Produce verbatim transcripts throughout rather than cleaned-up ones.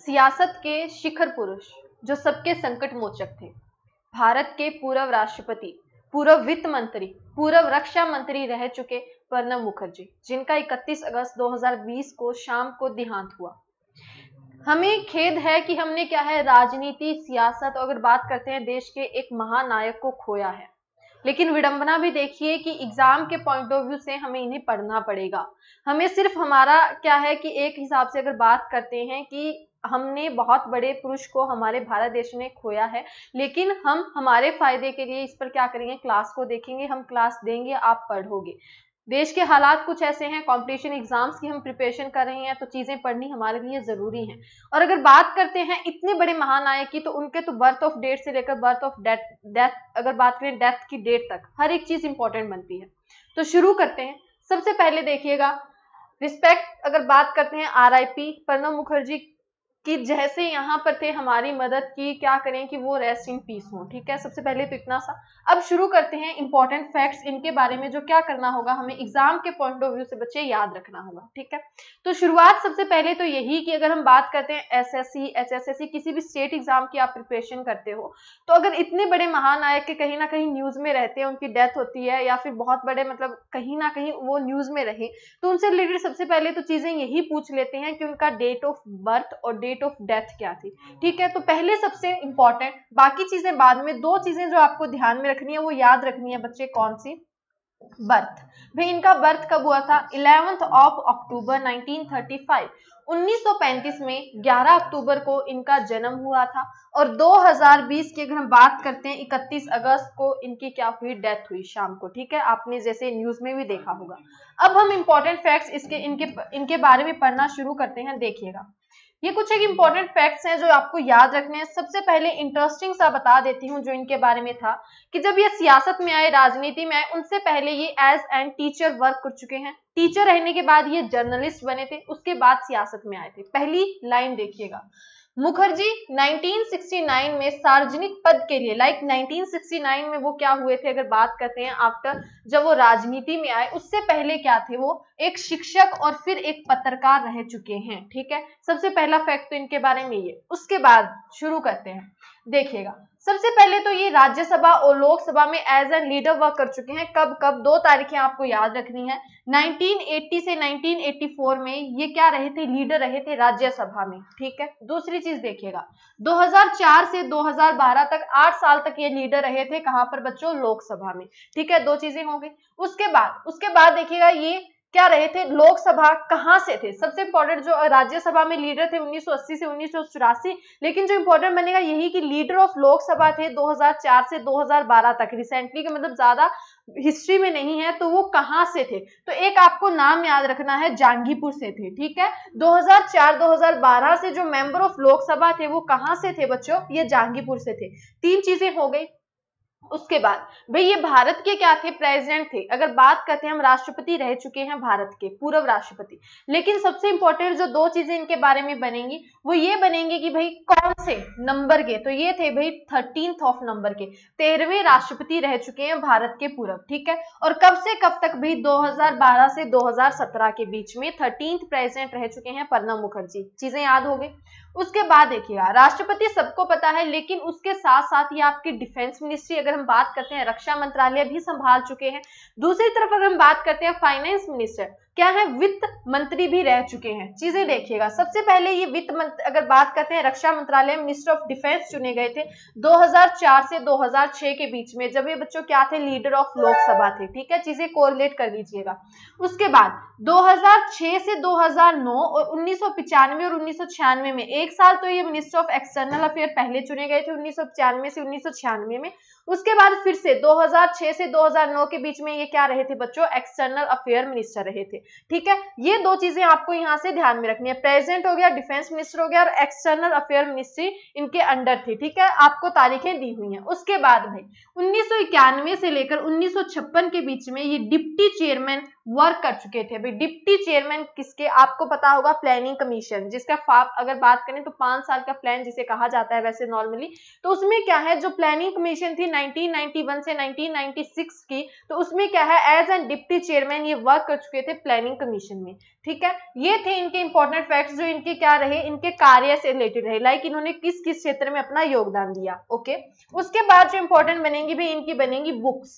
सियासत के शिखर पुरुष जो सबके संकट मोचक थे, भारत के पूर्व राष्ट्रपति, पूर्व वित्त मंत्री, पूर्व रक्षा मंत्री रह चुके प्रणब मुखर्जी, जिनका इकतीस अगस्त दो हज़ार बीस को शाम को देहांत हुआ। हमें खेद है कि हमने क्या है राजनीति, सियासत, अगर बात करते हैं देश के एक महानायक को खोया है। लेकिन विडंबना भी देखिए कि एग्जाम के पॉइंट ऑफ व्यू से हमें इन्हें पढ़ना पड़ेगा। हमें सिर्फ हमारा क्या है कि एक हिसाब से अगर बात करते हैं कि हमने बहुत बड़े पुरुष को हमारे भारत देश में खोया है, लेकिन हम हमारे फायदे के लिए इस पर क्या करेंगे, क्लास को देखेंगे, हम क्लास देंगे, आप पढ़ोगे। देश के हालात कुछ ऐसे हैं, कंपटीशन एग्जाम्स की हम प्रिपरेशन कर रहे हैं, तो चीजें पढ़नी हमारे लिए जरूरी हैं। और अगर बात करते हैं इतने बड़े महानायक की, तो उनके तो बर्थ ऑफ डेट से लेकर बर्थ ऑफ डेथ डेथ अगर बात करें डेथ की डेट तक हर एक चीज इंपॉर्टेंट बनती है। तो शुरू करते हैं। सबसे पहले देखिएगा, रिस्पेक्ट अगर बात करते हैं R I P Pranab Mukherjee कि जैसे यहाँ पर थे हमारी मदद की, क्या करें कि वो रेस्ट इन पीस हो। ठीक है, सबसे पहले तो इतना सा। अब शुरू करते हैं इंपॉर्टेंट फैक्ट्स इनके बारे में, जो क्या करना होगा हमें एग्जाम के पॉइंट ऑफ व्यू से बच्चे याद रखना होगा। ठीक है, तो शुरुआत सबसे पहले तो यही कि अगर हम बात करते हैं S S C, H S S C, किसी भी स्टेट एग्जाम की आप प्रिपरेशन करते हो, तो अगर इतने बड़े महानायक के कहीं ना कहीं न्यूज में रहते हैं, उनकी डेथ होती है या फिर बहुत बड़े मतलब कहीं ना कहीं वो न्यूज में रहे, तो उनसे रिलेटेड सबसे पहले तो चीजें यही पूछ लेते हैं कि उनका डेट ऑफ बर्थ और डेट ऑफ डेथ क्या थी। ठीक है, तो पहले सबसे इंपॉर्टेंट, बाकी चीजें बाद में। दो चीजें जो आपको ध्यान में रखनी है वो याद रखनी है बच्चे, कौन सी? बर्थ। भाई इनका बर्थ कब हुआ था? Eleventh of October nineteen thirty five, उन्नीस सौ पैंतीस में ग्यारह अक्टूबर को इनका जन्म हुआ था। और दो हज़ार बीस की अगर हम बात करते हैं इकतीस अगस्त को इनकी क्या हुई? डेथ हुई शाम को। ठीक है, आपने जैसे न्यूज में भी देखा होगा। अब हम इंपॉर्टेंट फैक्ट्स इसके इनके इनके बारे में पढ़ना शुरू करते हैं। देखिएगा, ये कुछ एक इंपॉर्टेंट फैक्ट्स हैं जो आपको याद रखने हैं। सबसे पहले इंटरेस्टिंग सा बता देती हूँ जो इनके बारे में था कि जब ये सियासत में आए, राजनीति में आए, उनसे पहले ये एज एन टीचर वर्क कर चुके हैं। टीचर रहने के बाद ये जर्नलिस्ट बने थे, उसके बाद सियासत में आए थे। पहली लाइन देखिएगा, मुखर्जी नाइनटीन सिक्सटी नाइन में सार्वजनिक पद के लिए, लाइक नाइनटीन सिक्सटी नाइन में वो क्या हुए थे अगर बात करते हैं आफ्टर जब वो राजनीति में आए, उससे पहले क्या थे? वो एक शिक्षक और फिर एक पत्रकार रह चुके हैं। ठीक है, सबसे पहला फैक्ट तो इनके बारे में ये। उसके बाद शुरू करते हैं। देखिएगा, सबसे पहले तो ये राज्यसभा और लोकसभा में एज एन लीडर वर्क कर चुके हैं। कब कब? दो तारीखें आपको याद रखनी है। नाइनटीन एटी से नाइनटीन एटी फोर में ये क्या रहे थे? लीडर रहे थे राज्यसभा में। ठीक है, दूसरी चीज देखिएगा, दो हज़ार चार से दो हज़ार बारह तक आठ साल तक ये लीडर रहे थे। कहां पर बच्चों? लोकसभा में। ठीक है, दो चीजें हो गई। उसके बाद उसके बाद देखिएगा ये क्या रहे थे? लोकसभा कहां से थे? सबसे इंपॉर्टेंट जो राज्यसभा में लीडर थे उन्नीस सौ अस्सी से उन्नीस सौ चौरासी, लेकिन जो इंपॉर्टेंट बनेगा यही कि लीडर ऑफ लोकसभा थे दो हज़ार चार से दो हज़ार बारह तक। रिसेंटली का मतलब ज्यादा हिस्ट्री में नहीं है, तो वो कहां से थे? तो एक आपको नाम याद रखना है, जांगीपुर से थे। ठीक है, दो हज़ार चार दो हज़ार बारह से जो मेंबर ऑफ लोकसभा थे वो कहां से थे बच्चों? ये जांगीपुर से थे। तीन चीजें हो गई। उसके बाद भाई ये भारत के क्या थे? प्रेसिडेंट थे। अगर बात करते हैं हम, राष्ट्रपति रह चुके हैं भारत के, पूर्व राष्ट्रपति। लेकिन सबसे इंपॉर्टेंट जो दो चीजें इनके बारे में बनेंगी वो ये बनेंगी कि भाई कौन से नंबर के? तो ये थे भाई थर्टींथ ऑफ नंबर के, तेरहवें राष्ट्रपति रह चुके हैं भारत के पूर्व। ठीक है, और कब से कब तक? भाई दो हज़ार बारह से दो हज़ार सत्रह के बीच में थर्टींथ प्रेसिडेंट रह चुके हैं प्रणब मुखर्जी। चीजें याद हो गई। उसके बाद देखिएगा, राष्ट्रपति सबको पता है, लेकिन उसके साथ साथ ही आपकी डिफेंस मिनिस्ट्री, अगर हम बात करते हैं, रक्षा मंत्रालय भी संभाल चुके हैं। दूसरी तरफ अगर हम बात करते हैं फाइनेंस मिनिस्टर, क्या है? वित्त मंत्री भी रह चुके हैं। चीजें देखिएगा, सबसे पहले ये वित्त मंत्री, अगर बात करते हैं रक्षा मंत्रालय, मिनिस्टर ऑफ डिफेंस चुने गए थे दो हज़ार चार से दो हज़ार छह के बीच में, जब ये बच्चों क्या थे? लीडर ऑफ लोकसभा थे। ठीक है, चीजें कोरिलेट कर लीजिएगा। उसके बाद दो हज़ार छह से दो हज़ार नौ और उन्नीस सौ पिचानवे और उन्नीस सौ छियानवे में एक साल तो ये मिनिस्टर ऑफ एक्सटर्नल अफेयर पहले चुने गए थे, उन्नीस सौ पिचानवे से उन्नीस सौ छियानवे में। उसके बाद फिर से दो हज़ार छह से दो हज़ार नौ के बीच में ये क्या रहे थे बच्चों? एक्सटर्नल अफेयर मिनिस्टर रहे थे। ठीक है, ये दो चीजें आपको यहाँ से ध्यान में रखनी है। प्रेसिडेंट हो गया, डिफेंस मिनिस्टर हो गया, और एक्सटर्नल अफेयर मिनिस्ट्री इनके अंडर थी। ठीक है, आपको तारीखें दी हुई हैं। उसके बाद भाई उन्नीस सौ इक्यानवे से लेकर उन्नीस सौ छप्पन के बीच में ये डिप्टी चेयरमैन वर्क कर चुके थे भाई। डिप्टी चेयरमैन किसके, आपको पता होगा प्लानिंग कमीशन, जिसका अगर बात करें तो पांच साल का प्लान जिसे कहा जाता है वैसे नॉर्मली, तो उसमें क्या है जो प्लानिंग कमीशन थी नाइनटीन नाइंटी वन से नाइनटीन नाइंटी सिक्स की, तो उसमें क्या है एज एन डिप्टी चेयरमैन ये वर्क कर चुके थे प्लानिंग कमीशन में। ठीक है, ये थे इनके इंपॉर्टेंट फैक्ट्स जो इनके क्या रहे, इनके कार्य से रिलेटेड रहे, लाइक इन्होंने किस किस क्षेत्र में अपना योगदान दिया। ओके, उसके बाद जो इंपॉर्टेंट बनेंगी भाई इनकी बनेंगी बुक्स।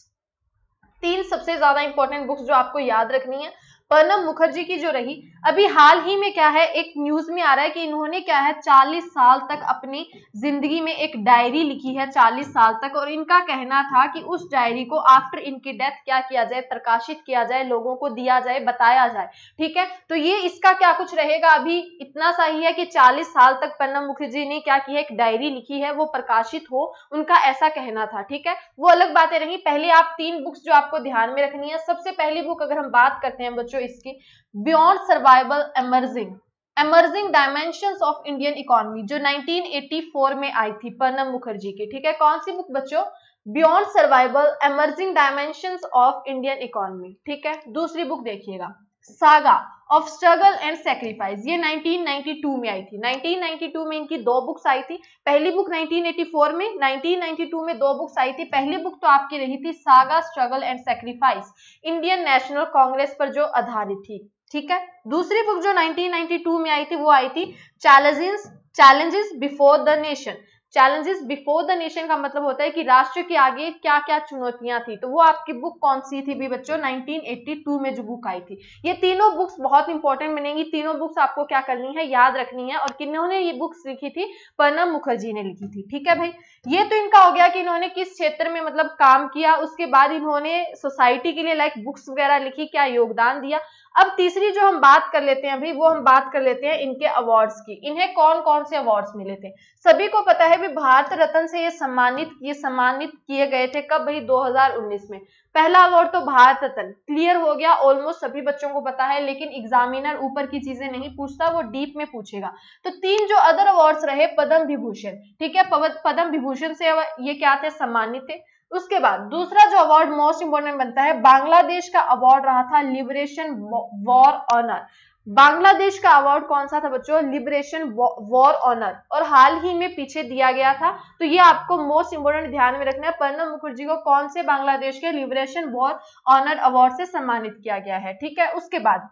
तीन सबसे ज्यादा इंपॉर्टेंट बुक्स जो आपको याद रखनी है प्रणब मुखर्जी की जो रही, अभी हाल ही में क्या है एक न्यूज में आ रहा है कि इन्होंने क्या है चालीस साल तक अपनी जिंदगी में एक डायरी लिखी है, चालीस साल तक, और इनका कहना था कि उस डायरी को आफ्टर इनकी डेथ क्या किया जाए, प्रकाशित किया जाए, लोगों को दिया जाए, बताया जाए। ठीक है, तो ये इसका क्या कुछ रहेगा, अभी इतना सा ही है कि चालीस साल तक प्रणब मुखर्जी ने क्या किया, एक डायरी लिखी है, वो प्रकाशित हो, उनका ऐसा कहना था। ठीक है, वो अलग बातें रही। पहले आप तीन बुक्स जो आपको ध्यान में रखनी है, सबसे पहली बुक अगर हम बात करते हैं बच्चों इसकी, beyond survival emerging emerging dimensions of Indian economy, जो नाइनटीन एटी फोर में आई थी प्रणब मुखर्जी की। ठीक है, कौन सी बुक बच्चों, beyond survival emerging dimensions of Indian economy. ठीक है, दूसरी बुक देखिएगा saga of struggle and sacrifice, ये नाइनटीन नाइंटी टू में आई थी। नाइनटीन नाइंटी टू में इनकी दो बुक्स आई थी, पहली बुक नाइनटीन एटी फोर में, नाइनटीन नाइंटी टू में दो बुक्स आई थी। पहली बुक तो आपकी रही थी saga struggle and sacrifice, Indian national congress पर जो आधारित थी। ठीक है, दूसरी बुक जो नाइनटीन नाइंटी टू में आई थी वो आई थी challenges challenges before the nation. Challenges before the nation का मतलब होता है कि राष्ट्र के आगे क्या क्या चुनौतियां थी, तो वो आपकी बुक कौन सी थी भी बच्चों, नाइनटीन एटी टू में जो बुक आई थी। ये तीनों बुक्स बहुत इंपॉर्टेंट बनेंगी, तीनों बुक्स आपको क्या करनी है, याद रखनी है। और किन्होंने ये बुक्स लिखी थी, प्रणब मुखर्जी ने लिखी थी। ठीक है भाई, ये तो इनका हो गया कि इन्होंने किस क्षेत्र में मतलब काम किया, उसके बाद इन्होंने सोसाइटी के लिए लाइक बुक्स वगैरह लिखी, क्या योगदान दिया। अब तीसरी जो हम बात कर लेते हैं भाई, वो हम बात कर लेते हैं इनके अवार्ड्स की। इन्हें कौन कौन से अवार्ड्स मिले थे, सभी को पता है भी भारत रत्न से ये सम्मानित ये सम्मानित किए गए थे। कब भाई, दो हज़ार उन्नीस में। पहला अवार्ड तो भारत रत्न क्लियर हो गया, ऑलमोस्ट सभी बच्चों को पता है, लेकिन एग्जामिनर ऊपर की चीजें नहीं पूछता, वो डीप में पूछेगा। तो तीन जो अदर अवार्ड्स रहे, पद्म विभूषण। ठीक है, पद्म विभूषण से ये क्या थे, सम्मानित थे। उसके बाद दूसरा जो अवार्ड मोस्ट इंपोर्टेंट बनता है, बांग्लादेश का अवार्ड रहा था लिबरेशन वॉर ऑनर। बांग्लादेश का अवार्ड कौन सा था बच्चों, लिबरेशन वॉर ऑनर, और हाल ही में पीछे दिया गया था। तो ये आपको मोस्ट इंपोर्टेंट ध्यान में रखना है, प्रणब मुखर्जी को कौन से बांग्लादेश के लिबरेशन वॉर ऑनर अवार्ड से सम्मानित किया गया है। ठीक है, उसके बाद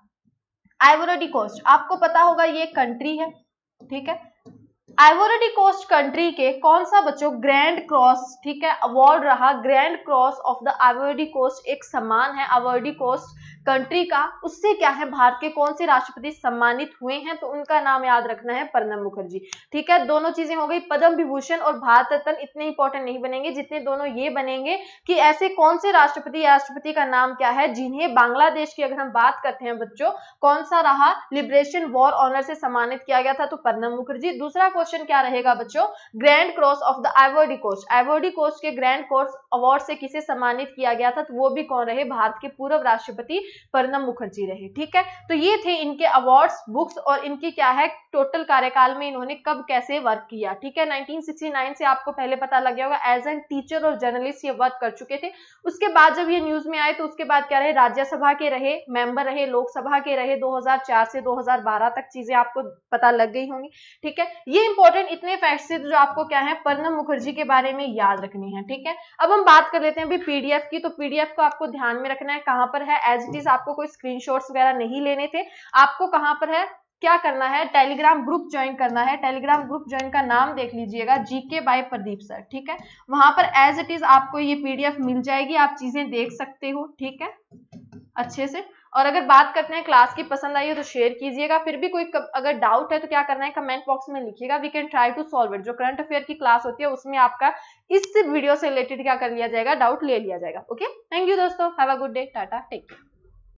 आइवरी कोस्ट, आपको पता होगा ये कंट्री है। ठीक है, आइवरी कोस्ट कंट्री के कौन सा बच्चों, ग्रैंड क्रॉस। ठीक है, अवार्ड रहा grand cross of the Ivory Coast, एक सम्मान है आइवरी कोस्ट कंट्री का। उससे क्या है, भारत के कौन से राष्ट्रपति सम्मानित हुए हैं, तो उनका नाम याद रखना है, प्रणब मुखर्जी। ठीक है, दोनों चीजें हो गई, पद्म विभूषण और भारत रत्न इतने इंपॉर्टेंट नहीं बनेंगे जितने दोनों ये बनेंगे कि ऐसे कौन से राष्ट्रपति या राष्ट्रपति का नाम क्या है जिन्हें बांग्लादेश की अगर हम बात करते हैं बच्चों, कौन सा रहा, लिबरेशन वॉर ऑनर से सम्मानित किया गया था, तो प्रणब मुखर्जी। दूसरा क्वेश्चन क्या रहेगा बच्चों, grand cross of the Ivory Coast, Ivory Coast के ग्रैंड क्रॉस अवार्ड से किसे सम्मानित किया गया था, तो वो भी कौन रहे, भारत के पूर्व राष्ट्रपति प्रणब मुखर्जी रहे। ठीक है, तो ये थे इनके अवार्ड्स, बुक्स और इनकी क्या है टोटल कार्यकाल में इन्होंने कब कैसे वर्क किया। ठीक है, नाइनटीन सिक्सटी नाइन से आपको पहले पता लग गया होगा, एज एन टीचर और जर्नलिस्ट ये वर्क कर चुके थे। उसके बाद जब ये न्यूज में आए तो उसके बाद क्या रहे, राज्यसभा के रहे, मेंबर रहे, लोकसभा के रहे, दो हज़ार चार से दो हज़ार बारह तक चीजें आपको पता लग गई होंगी। ठीक है, ये इंपॉर्टेंट इतने फैक्ट्स थे जो आपको क्या है, प्रणब मुखर्जी के बारे में याद रखनी है। ठीक है, अब हम बात कर लेते हैं अभी पीडीएफ की। तो पीडीएफ को आपको ध्यान में रखना है, कहां पर है, एज इट इज आपको कोई स्क्रीनशॉट्स वगैरह नहीं लेने थे। आपको कहां पर है, क्या करना है, टेलीग्राम ग्रुप ज्वाइन करना है। टेलीग्राम ग्रुप ज्वाइन का नाम देख लीजिएगा, जीके बाय प्रदीप सर। ठीक है, वहां पर एज इट इज आपको ये पीडीएफ मिल जाएगी, आप चीजें देख सकते हो। ठीक है, अच्छे से। और अगर बात करते हैं क्लास की पसंद आई हो तो शेयर कीजिएगा। फिर भी कोई अगर डाउट है तो क्या करना है, कमेंट बॉक्स में लिखिएगा, we can try to solve it. जो करंट अफेयर की क्लास होती है उसमें आपका इस वीडियो से रिलेटेड क्या कर लिया जाएगा, डाउट ले लिया जाएगा। ओके, थैंक यू दोस्तों, have a good day, tata, take care.